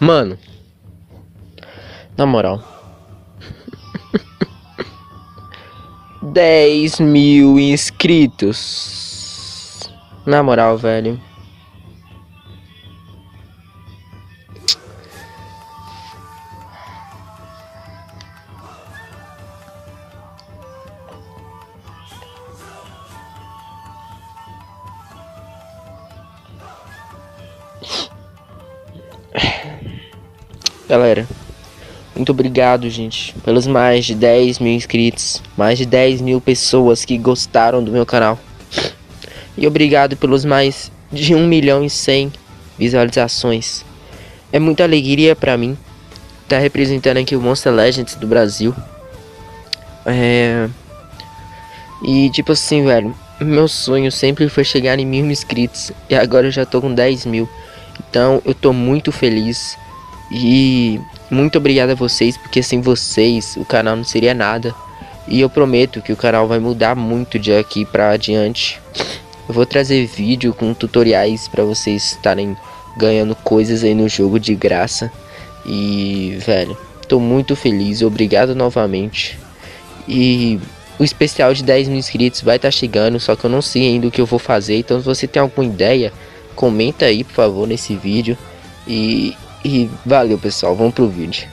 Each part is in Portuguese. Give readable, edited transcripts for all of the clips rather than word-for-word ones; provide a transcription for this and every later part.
Mano, na moral. 10.000 inscritos. Na moral, velho. Galera, muito obrigado, gente, pelos mais de 10.000 inscritos, mais de 10.000 pessoas que gostaram do meu canal. E obrigado pelos mais de 1.100.000 visualizações. É muita alegria pra mim estar representando aqui o Monster Legends do Brasil. E tipo assim, velho, meu sonho sempre foi chegar em 1.000 inscritos. E agora eu já tô com 10.000. Então eu tô muito feliz. E muito obrigado a vocês, porque sem vocês o canal não seria nada. E eu prometo que o canal vai mudar muito de aqui pra adiante. Eu vou trazer vídeo com tutoriais pra vocês estarem ganhando coisas aí no jogo de graça. E, velho, tô muito feliz, obrigado novamente. E o especial de 10.000 inscritos vai estar chegando, só que eu não sei ainda o que eu vou fazer. Então se você tem alguma ideia, comenta aí, por favor, nesse vídeo. E valeu, pessoal, vamos pro vídeo.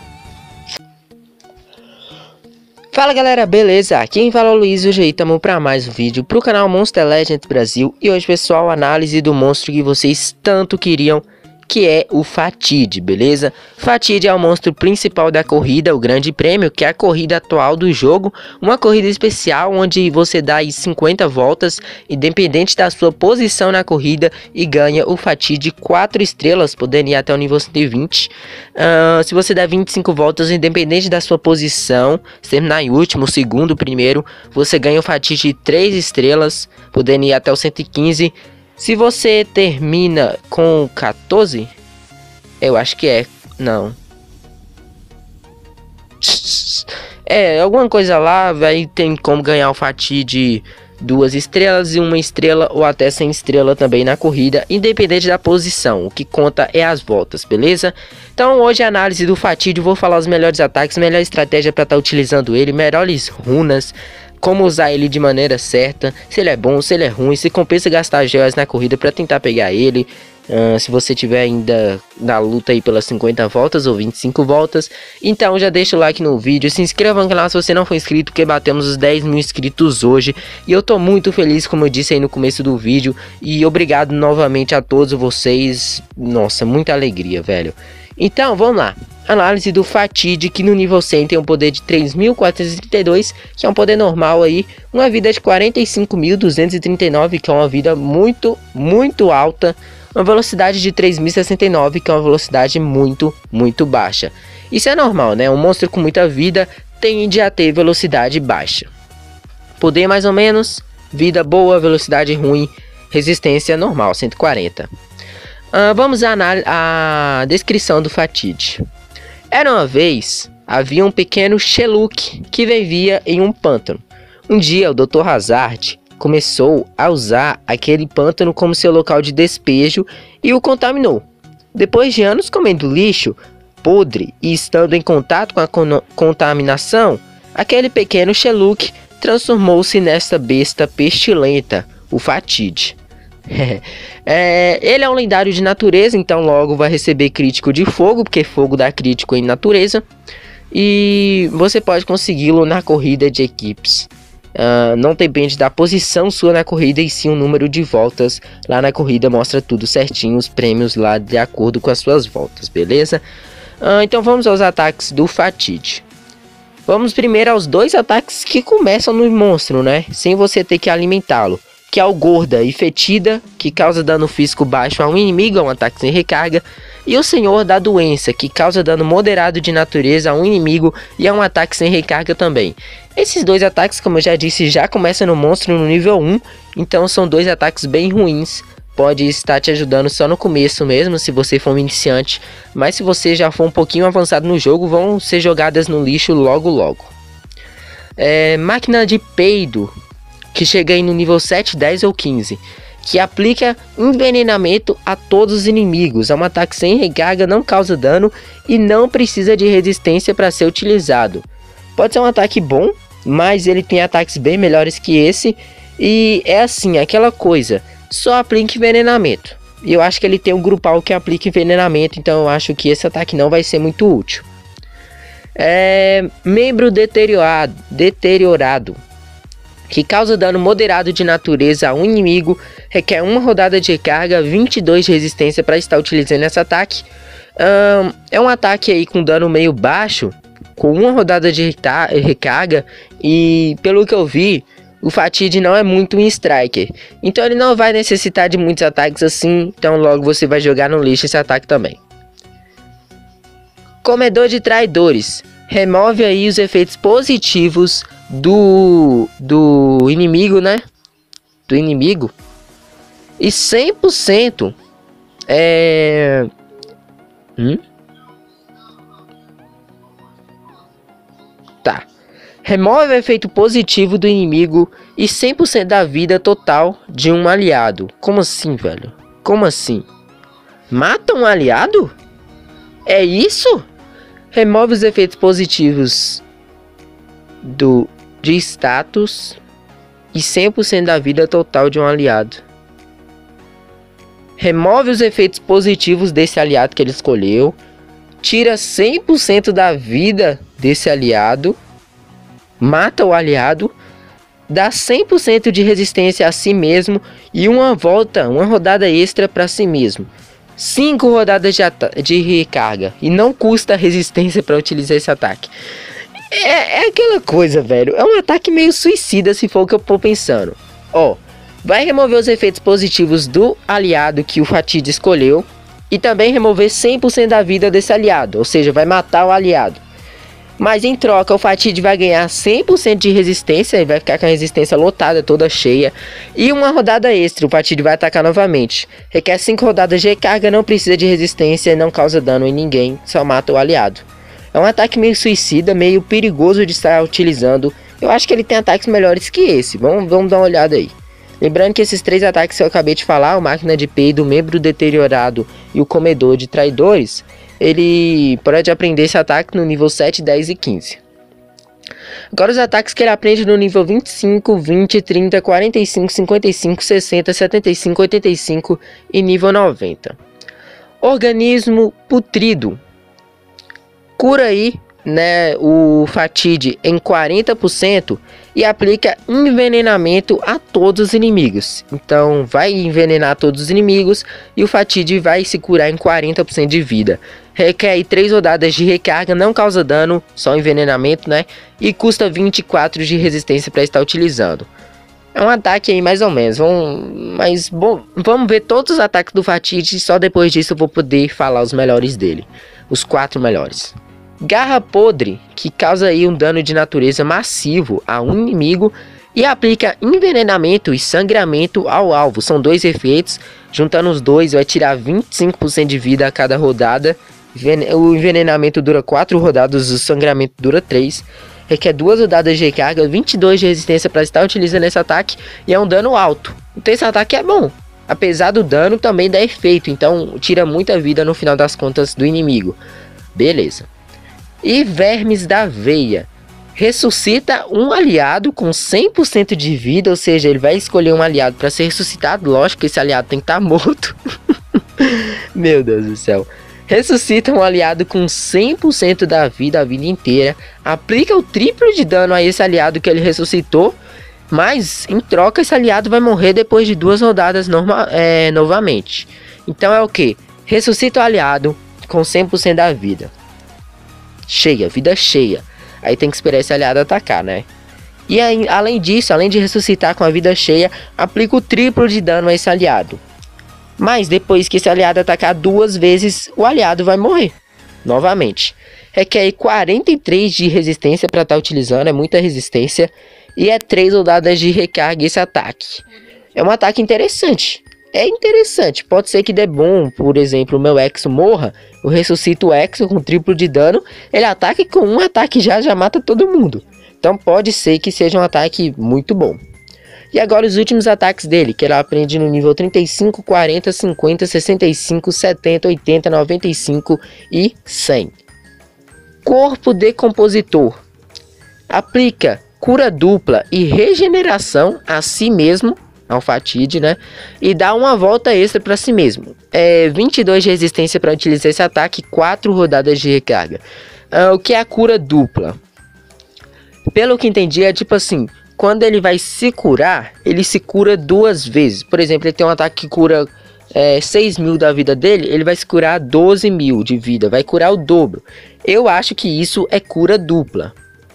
Fala, galera, beleza? Quem fala é o Luiz, hoje aí estamos para mais um vídeo pro canal Monster Legends Brasil. E hoje, pessoal, análise do monstro que vocês tanto queriam, que é o Fatid, beleza? Fatid é o monstro principal da corrida, o Grande Prêmio, que é a corrida atual do jogo. Uma corrida especial onde você dá aí 50 voltas, independente da sua posição na corrida, e ganha o Fatid 4 estrelas, podendo ir até o nível 120. Se você der 25 voltas, independente da sua posição, se terminar em último, segundo, primeiro, você ganha o Fatid 3 estrelas, podendo ir até o 115. Se você termina com 14, eu acho que é, não. Alguma coisa lá, vai tem como ganhar o Fatid de 2 estrelas e 1 estrela ou até 100 estrelas também na corrida, independente da posição. O que conta é as voltas, beleza? Então hoje a análise do Fatid, vou falar os melhores ataques, melhor estratégia para estar utilizando ele, melhores runas, como usar ele de maneira certa, se ele é bom, se ele é ruim, se compensa gastar joias na corrida para tentar pegar ele. Se você tiver ainda na luta aí pelas 50 voltas ou 25 voltas, então já deixa o like no vídeo, se inscreva no canal se você não for inscrito, porque batemos os 10.000 inscritos hoje. E eu tô muito feliz, como eu disse aí no começo do vídeo, e obrigado novamente a todos vocês. Nossa, muita alegria, velho. Então vamos lá, análise do Fatid, que no nível 100 tem um poder de 3.432, que é um poder normal aí, uma vida de 45.239, que é uma vida muito alta, uma velocidade de 3.069, que é uma velocidade muito baixa. Isso é normal, né? Um monstro com muita vida tende a ter velocidade baixa. Poder mais ou menos, vida boa, velocidade ruim, resistência normal, 140. Vamos à descrição do Fatid. Era uma vez, havia um pequeno Sheluk que vivia em um pântano. Um dia o Dr. Hazard começou a usar aquele pântano como seu local de despejo e o contaminou. Depois de anos comendo lixo podre e estando em contato com a contaminação, aquele pequeno Sheluk transformou-se nessa besta pestilenta, o Fatid. Ele é um lendário de natureza, então logo vai receber crítico de fogo, porque fogo dá crítico em natureza. E você pode consegui-lo na corrida de equipes. Não depende da posição sua na corrida, e sim o número de voltas. Lá na corrida mostra tudo certinho, os prêmios lá de acordo com as suas voltas, beleza? Então vamos aos ataques do Fatid. Vamos primeiro aos 2 ataques que começam no monstro, né? Sem você ter que alimentá-lo, que é o Gorda e Fetida, que causa dano físico baixo a um inimigo, é um ataque sem recarga. E o Senhor da Doença, que causa dano moderado de natureza a um inimigo e é um ataque sem recarga também. Esses 2 ataques, como eu já disse, já começam no monstro no nível 1, então são 2 ataques bem ruins. Pode estar te ajudando só no começo mesmo, se você for um iniciante, mas se você já for um pouquinho avançado no jogo, vão ser jogadas no lixo logo. Máquina de Peido, que chega aí no nível 7, 10 ou 15, que aplica envenenamento a todos os inimigos. É um ataque sem recarga, não causa dano e não precisa de resistência para ser utilizado. Pode ser um ataque bom, mas ele tem ataques bem melhores que esse. E é assim, aquela coisa, só aplica envenenamento. E eu acho que ele tem um grupal que aplica envenenamento, então eu acho que esse ataque não vai ser muito útil. Membro deteriorado, que causa dano moderado de natureza a um inimigo, requer uma rodada de recarga, 22 de resistência para estar utilizando esse ataque. É um ataque aí com dano meio baixo, com uma rodada de recarga, e pelo que eu vi, o Fatid não é muito um striker, então ele não vai necessitar de muitos ataques assim, então logo você vai jogar no lixo esse ataque também. Comedor de traidores, remove aí os efeitos positivos do inimigo, né? Do inimigo. E 100% Tá. Remove o efeito positivo do inimigo e 100% da vida total de um aliado. Como assim, velho? Como assim? Mata um aliado? É isso? Remove os efeitos positivos de status e 100% da vida total de um aliado. Remove os efeitos positivos desse aliado que ele escolheu. Tira 100% da vida desse aliado. Mata o aliado. Dá 100% de resistência a si mesmo. E uma rodada extra para si mesmo. 5 rodadas de recarga. E não custa resistência para utilizar esse ataque. É aquela coisa, velho. É um ataque meio suicida se for o que eu tô pensando. Ó, vai remover os efeitos positivos do aliado que o Fatid escolheu. E também remover 100% da vida desse aliado. Ou seja, vai matar o aliado. Mas em troca o Fatid vai ganhar 100% de resistência. E vai ficar com a resistência lotada, toda cheia. E uma rodada extra, o Fatid vai atacar novamente. Requer 5 rodadas de recarga, não precisa de resistência, não causa dano em ninguém, só mata o aliado. É um ataque meio suicida, meio perigoso de estar utilizando. Eu acho que ele tem ataques melhores que esse. Vamos dar uma olhada aí. Lembrando que esses 3 ataques que eu acabei de falar, o Máquina de Peido, o Membro Deteriorado e o Comedor de Traidores, ele pode aprender esse ataque no nível 7, 10 e 15. Agora os ataques que ele aprende no nível 25, 20, 30, 45, 55, 60, 75, 85 e nível 90. Organismo Putrido. Cura aí, né, o Fatid em 40% e aplica envenenamento a todos os inimigos. Então vai envenenar todos os inimigos e o Fatid vai se curar em 40% de vida. Requer 3 rodadas de recarga, não causa dano, só envenenamento, né? E custa 24 de resistência para estar utilizando. É um ataque aí mais ou menos. Vamos ver todos os ataques do Fatid e só depois disso eu vou poder falar os melhores dele. Os 4 melhores. Garra Podre, que causa aí um dano de natureza massivo a um inimigo e aplica envenenamento e sangramento ao alvo. São 2 efeitos, juntando os dois vai tirar 25% de vida a cada rodada. O envenenamento dura 4 rodadas, o sangramento dura 3. Requer 2 rodadas de recarga, 22 de resistência para estar utilizando esse ataque e é um dano alto. Então esse ataque é bom, apesar do dano também dá efeito, então tira muita vida no final das contas do inimigo. Beleza. E Vermes da Veia. Ressuscita um aliado com 100% de vida, ou seja, ele vai escolher um aliado para ser ressuscitado. Lógico que esse aliado tem que estar morto. Meu Deus do céu. Ressuscita um aliado com 100% da vida a vida inteira. Aplica o triplo de dano a esse aliado que ele ressuscitou. Mas em troca esse aliado vai morrer depois de 2 rodadas novamente. Então é o que? Ressuscita o aliado com 100% da vida vida cheia. Aí tem que esperar esse aliado atacar, né? E aí, além disso, além de ressuscitar com a vida cheia, aplica o triplo de dano a esse aliado. Mas depois que esse aliado atacar 2 vezes, o aliado vai morrer novamente. Requer 43 de resistência para estar utilizando, é muita resistência. E é 3 rodadas de recarga esse ataque. É um ataque interessante. É interessante, pode ser que dê bom, por exemplo, o meu Exo morra, eu ressuscito o Exo com triplo de dano, ele ataca e com um ataque já mata todo mundo. Então pode ser que seja um ataque muito bom. E agora os últimos ataques dele, que ela aprende no nível 35, 40, 50, 65, 70, 80, 95 e 100. Corpo Decompositor. Aplica cura dupla e regeneração a si mesmo, ao Fatide, né? E dá uma volta extra para si mesmo. 22 de resistência para utilizar esse ataque, 4 rodadas de recarga. O que é a cura dupla? Pelo que entendi, é tipo assim, quando ele vai se curar, ele se cura 2 vezes. Por exemplo, ele tem um ataque que cura 6 mil da vida dele, ele vai se curar 12 mil de vida, vai curar o dobro. Eu acho que isso é cura dupla.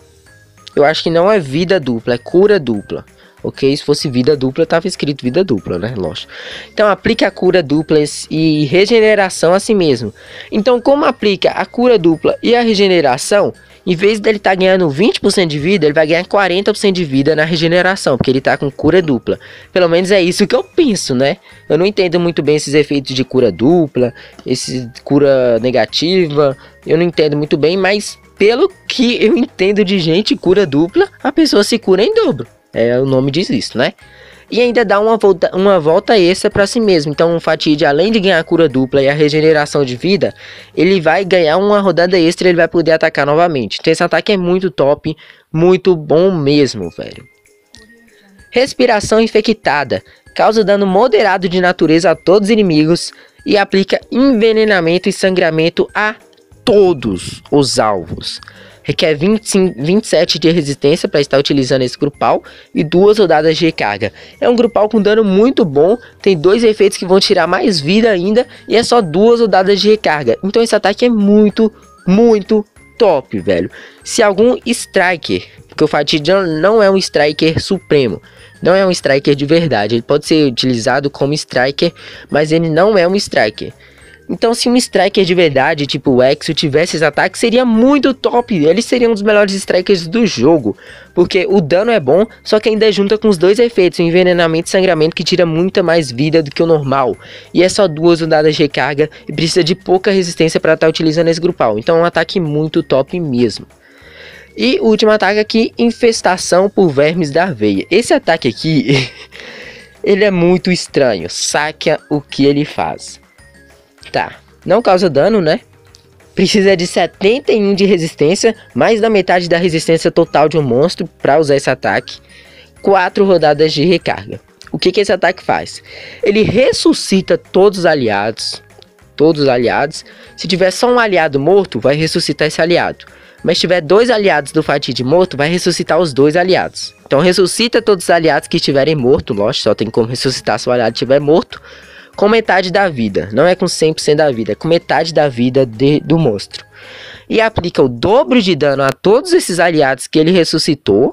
Eu acho que não é vida dupla, é cura dupla. Ok? Se fosse vida dupla, tava escrito vida dupla, né? Lógico. Então, aplica a cura dupla e regeneração a si mesmo. Então, como aplica a cura dupla e a regeneração, em vez dele estar ganhando 20% de vida, ele vai ganhar 40% de vida na regeneração, porque ele tá com cura dupla. Pelo menos é isso que eu penso, né? Eu não entendo muito bem esses efeitos de cura dupla, esse cura negativa, eu não entendo muito bem, mas pelo que eu entendo de gente, cura dupla, a pessoa se cura em dobro. O nome diz isso, né? E ainda dá uma volta extra para si mesmo. Então o Fatide, além de ganhar a cura dupla e a regeneração de vida, ele vai ganhar uma rodada extra e ele vai poder atacar novamente. Então esse ataque é muito top, muito bom mesmo, velho. Respiração infectada. Causa dano moderado de natureza a todos os inimigos e aplica envenenamento e sangramento a todos os alvos. Requer 27 de resistência para estar utilizando esse grupal e 2 rodadas de recarga. É um grupal com dano muito bom, tem 2 efeitos que vão tirar mais vida ainda e é só 2 rodadas de recarga. Então esse ataque é muito, muito top, velho. Se algum striker, porque o Fatide não é um striker supremo, não é um striker de verdade, ele pode ser utilizado como striker, mas ele não é um striker. Então se um striker de verdade, tipo o Exo, tivesse esse ataque, seria muito top. Ele seria um dos melhores strikers do jogo, porque o dano é bom, só que ainda junta com os 2 efeitos, o envenenamento e sangramento, que tira muita mais vida do que o normal. E é só 2 rodadas de recarga e precisa de pouca resistência para estar utilizando esse grupal. Então é um ataque muito top mesmo. E o último ataque aqui, infestação por vermes da veia. Esse ataque aqui, ele é muito estranho. Saca o que ele faz. Tá, não causa dano, né? Precisa de 71 de resistência, mais da metade da resistência total de um monstro para usar esse ataque. 4 rodadas de recarga. O que esse ataque faz? Ele ressuscita todos os aliados. Todos os aliados. Se tiver só um aliado morto, vai ressuscitar esse aliado. Mas se tiver 2 aliados do Fatide morto, vai ressuscitar os 2 aliados. Então ressuscita todos os aliados que estiverem mortos. Lógico, só tem como ressuscitar se o aliado estiver morto. Com metade da vida, não é com 100% da vida, é com metade da vida do monstro. E aplica o dobro de dano a todos esses aliados que ele ressuscitou.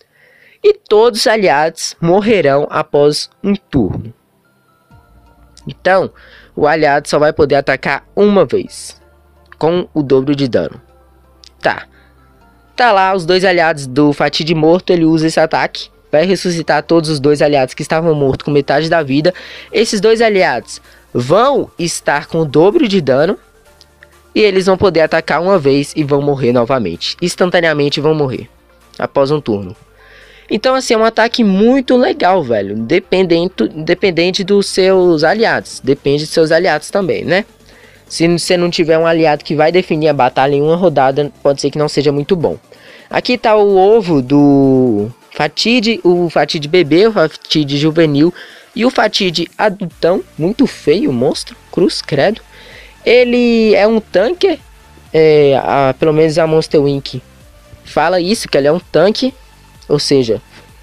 E todos os aliados morrerão após um turno. Então, o aliado só vai poder atacar uma vez, com o dobro de dano. Tá lá os 2 aliados do Fatide morto, ele usa esse ataque. Vai ressuscitar todos os 2 aliados que estavam mortos com metade da vida. Esses 2 aliados vão estar com o dobro de dano. E eles vão poder atacar uma vez e vão morrer novamente. Instantaneamente vão morrer. Após um turno. Então assim, é um ataque muito legal, velho. Dependente dos seus aliados. Depende dos seus aliados também, né? Se você não tiver um aliado que vai definir a batalha em uma rodada, pode ser que não seja muito bom. Aqui tá o ovo do Fatide, o Fatide bebê, o Fatide juvenil e o Fatide adultão, muito feio, monstro, cruz, credo. Ele é um tanque, pelo menos a Monster Inc fala isso, que ele é um tanque, ou seja,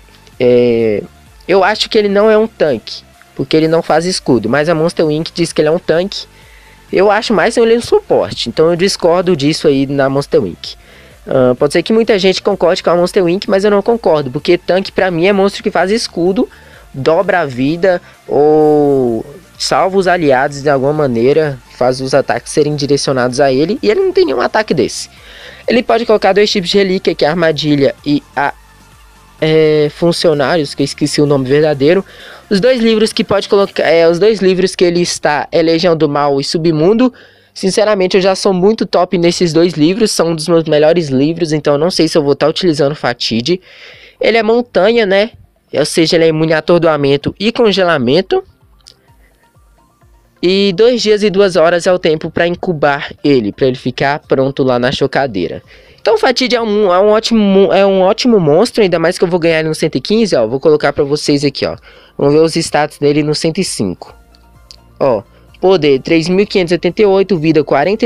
eu acho que ele não é um tanque, porque ele não faz escudo, mas a Monster Inc diz que ele é um tanque. Eu acho mais ele um suporte, então eu discordo disso aí na Monster Inc. Pode ser que muita gente concorde com a Monster Inc, mas eu não concordo, porque tanque pra mim é monstro que faz escudo, dobra a vida ou salva os aliados de alguma maneira, faz os ataques serem direcionados a ele, e ele não tem nenhum ataque desse. Ele pode colocar 2 tipos de relíquia, que é a armadilha e a funcionários, que eu esqueci o nome verdadeiro. Os 2 livros que pode colocar, os 2 livros que ele está é Legião do Mal e Submundo. Sinceramente, eu já sou muito top nesses 2 livros, são um dos meus melhores livros, então eu não sei se eu vou estar utilizando Fatide. Ele é montanha, né? ou seja, ele é imune a atordoamento e congelamento. E 2 dias e 2 horas é o tempo para incubar ele, para ele ficar pronto lá na chocadeira. Então o Fatid é um ótimo monstro, ainda mais que eu vou ganhar ele no 115, ó. Vou colocar para vocês aqui, ó. Vamos ver os status dele no 105. Ó, poder 3.588, vida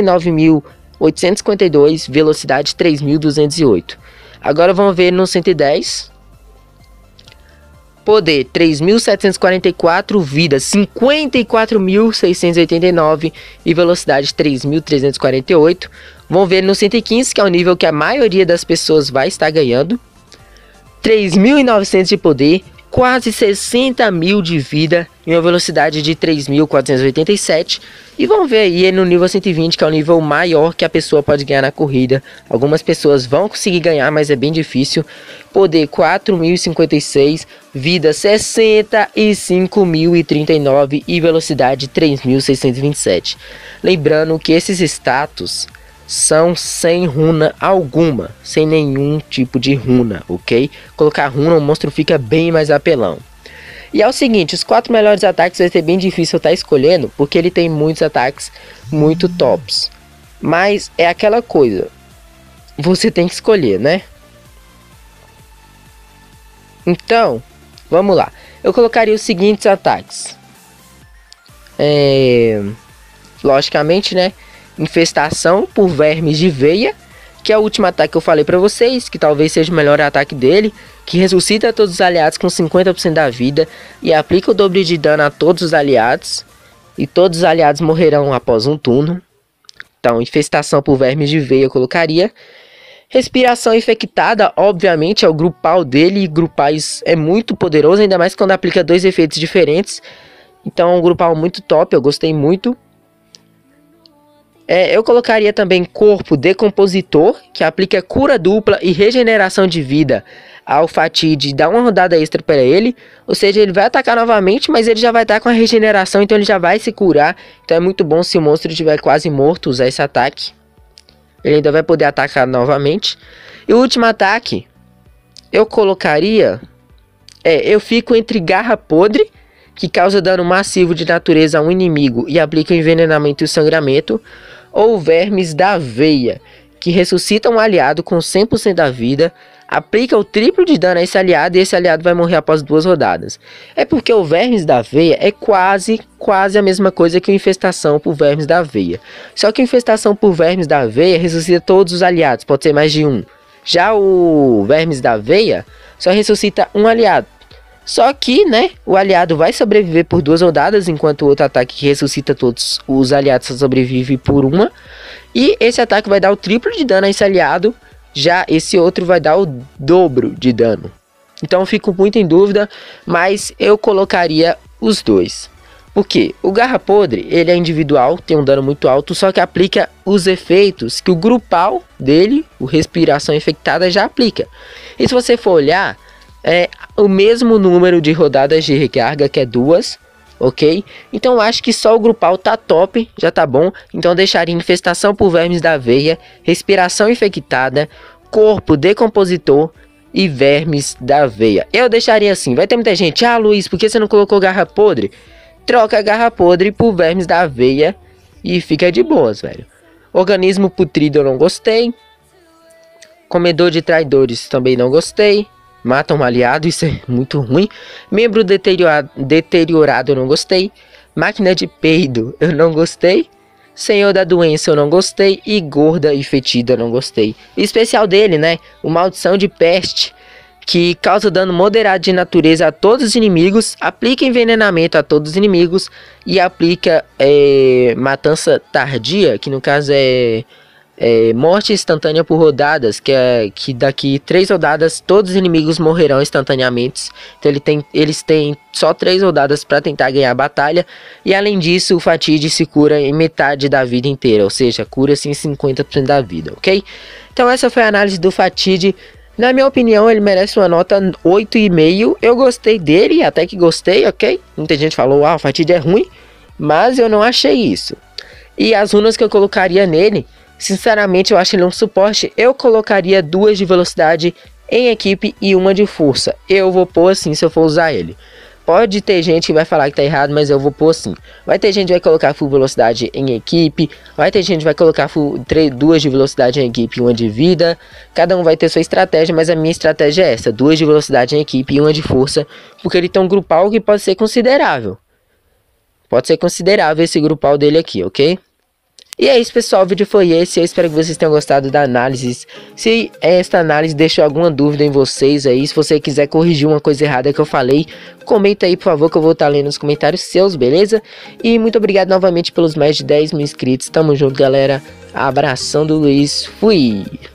49.852, velocidade 3.208. Agora vamos ver no 110. Poder 3.744, vida 54.689 e velocidade 3.348. Vamos ver no 115, que é o nível que a maioria das pessoas vai estar ganhando. 3.900 de poder, quase 60.000 de vida e uma velocidade de 3.487. E vamos ver aí no nível 120, que é o nível maior que a pessoa pode ganhar na corrida. Algumas pessoas vão conseguir ganhar, mas é bem difícil. Poder 4.056, vida 65.039 e velocidade 3.627. Lembrando que esses status são sem runa alguma, sem nenhum tipo de runa, ok? Colocar runa, o monstro fica bem mais apelão. E é o seguinte, os 4 melhores ataques vai ser bem difícil eu estar escolhendo, porque ele tem muitos ataques muito tops. Mas é aquela coisa, você tem que escolher, né? Então, vamos lá. Eu colocaria os seguintes ataques. Logicamente, né? Infestação por vermes de veia, que é o último ataque que eu falei pra vocês, que talvez seja o melhor ataque dele, que ressuscita todos os aliados com 50% da vida e aplica o dobro de dano a todos os aliados, e todos os aliados morrerão após um turno. Então, infestação por vermes de veia eu colocaria. Respiração infectada, obviamente, é o grupal dele, e grupais é muito poderoso, ainda mais quando aplica 2 efeitos diferentes. Então é um grupal muito top, eu gostei muito. Eu colocaria também corpo decompositor, que aplica cura dupla e regeneração de vida ao Fatid, dá uma rodada extra para ele, ou seja, ele vai atacar novamente, mas ele já vai estar com a regeneração, então ele já vai se curar. Então é muito bom se o monstro estiver quase morto usar esse ataque, ele ainda vai poder atacar novamente. E o último ataque, eu colocaria, eu fico entre garra podre, que causa dano massivo de natureza a um inimigo e aplica envenenamento e sangramento, ou vermes da veia, que ressuscita um aliado com 100% da vida, aplica o triplo de dano a esse aliado e esse aliado vai morrer após 2 rodadas. É porque o vermes da veia é quase a mesma coisa que a infestação por vermes da veia. Só que a infestação por vermes da veia ressuscita todos os aliados, pode ser mais de um. Já o vermes da veia só ressuscita um aliado. Só que, né, o aliado vai sobreviver por 2 rodadas, enquanto o outro ataque que ressuscita todos os aliados só sobrevive por uma. E esse ataque vai dar o triplo de dano a esse aliado, já esse outro vai dar o dobro de dano. Então eu fico muito em dúvida, mas eu colocaria os dois. Por quê? O Garra Podre, ele é individual, tem um dano muito alto, só que aplica os efeitos que o grupal dele, o Respiração Infectada, já aplica. E se você for olhar, é o mesmo número de rodadas de recarga, que é 2, ok? Então eu acho que só o grupal tá top, já tá bom. Então eu deixaria infestação por vermes da veia, respiração infectada, corpo decompositor e vermes da veia. Eu deixaria assim. Vai ter muita gente, Luiz, por que você não colocou garra podre? Troca a garra podre por vermes da veia e fica de boas, velho. Organismo putrido eu não gostei. Comedor de traidores também não gostei. Mata um aliado, isso é muito ruim. Membro deteriorado eu não gostei. Máquina de peido eu não gostei. Senhor da doença eu não gostei. E gorda e fetida eu não gostei. O especial dele, né? O maldição de peste, que causa dano moderado de natureza a todos os inimigos. Aplica envenenamento a todos os inimigos. E aplica matança tardia, que no caso é morte instantânea por rodadas, que daqui 3 rodadas todos os inimigos morrerão instantaneamente. Então eles têm só 3 rodadas para tentar ganhar a batalha. E além disso, o Fatid se cura em metade da vida inteira, ou seja, cura-se em 50% da vida, ok? Então essa foi a análise do Fatid. Na minha opinião, ele merece uma nota 8,5. Eu gostei dele, até que gostei, ok? Muita gente falou, o Fatid é ruim, mas eu não achei isso. E as runas que eu colocaria nele, sinceramente, eu acho ele um suporte. Eu colocaria 2 de velocidade em equipe e uma de força. Eu vou pôr assim se eu for usar ele. Pode ter gente que vai falar que tá errado, mas eu vou pôr assim. Vai ter gente que vai colocar full velocidade em equipe. Vai ter gente que vai colocar duas de velocidade em equipe e uma de vida. Cada um vai ter sua estratégia, mas a minha estratégia é essa. Duas de velocidade em equipe e uma de força. Porque ele tem um grupal que pode ser considerável. Pode ser considerável esse grupal dele aqui, ok? E é isso, pessoal, o vídeo foi esse. Eu espero que vocês tenham gostado da análise. Se esta análise deixou alguma dúvida em vocês aí, se você quiser corrigir uma coisa errada que eu falei, comenta aí, por favor, que eu vou estar lendo nos comentários seus, beleza? E muito obrigado novamente pelos mais de 10 mil inscritos. Tamo junto, galera. Abração do Luiz. Fui!